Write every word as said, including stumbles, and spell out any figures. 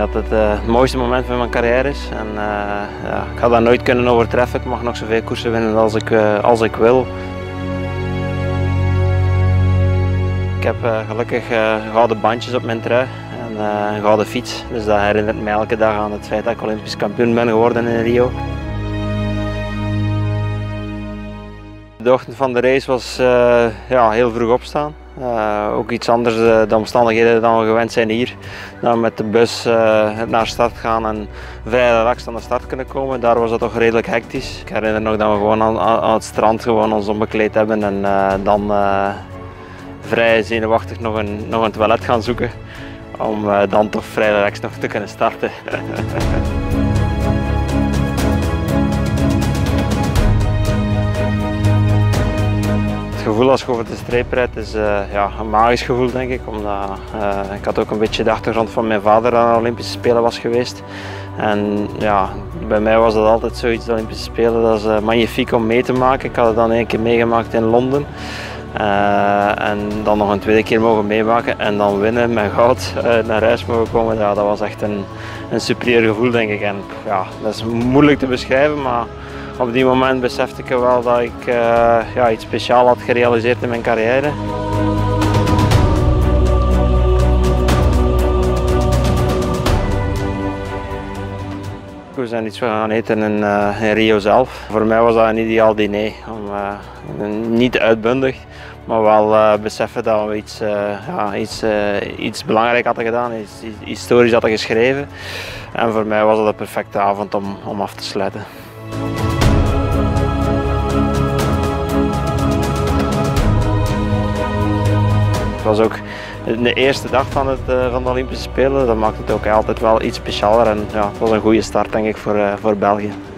dat het uh, het mooiste moment van mijn carrière is. En, uh, ja, ik ga dat nooit kunnen overtreffen. Ik mag nog zoveel koersen winnen als ik, uh, als ik wil. Ik heb uh, gelukkig uh, gouden bandjes op mijn trui en uh, een gouden fiets. Dus dat herinnert mij elke dag aan het feit dat ik Olympisch kampioen ben geworden in Rio. De ochtend van de race was uh, ja, heel vroeg opstaan. Uh, ook iets anders uh, de omstandigheden dan we gewend zijn hier. Dan met de bus uh, naar start gaan en vrij relaxed aan de start kunnen komen. Daar was dat toch redelijk hectisch. Ik herinner nog dat we gewoon aan, aan het strand gewoon ons onbekleed hebben en uh, dan uh, vrij zenuwachtig nog een, nog een toilet gaan zoeken. Om uh, dan toch vrij relaxed nog te kunnen starten. Het gevoel als je over de streep rijdt is uh, ja, een magisch gevoel, denk ik. Omdat, uh, ik had ook een beetje de achtergrond van mijn vader dat aan de Olympische Spelen was geweest. En ja, bij mij was dat altijd zoiets, de Olympische Spelen, dat is uh, magnifiek om mee te maken. Ik had het dan één keer meegemaakt in Londen. Uh, en dan nog een tweede keer mogen meemaken en dan winnen met goud uh, naar huis mogen komen. Ja, dat was echt een, een superieur gevoel, denk ik. En, ja, dat is moeilijk te beschrijven, maar op die moment besefte ik wel dat ik uh, ja, iets speciaals had gerealiseerd in mijn carrière. We zijn iets gaan eten in, uh, in Rio zelf. Voor mij was dat een ideaal diner. Om, uh, niet uitbundig, maar wel uh, beseffen dat we iets, uh, ja, iets, uh, iets belangrijk hadden gedaan, iets, iets historisch hadden geschreven. En voor mij was dat een perfecte avond om, om af te sluiten. Het was ook de eerste dag van, het, uh, van de Olympische Spelen. Dat maakt het ook altijd wel iets specialer en ja, het was een goede start, denk ik, voor, uh, voor België.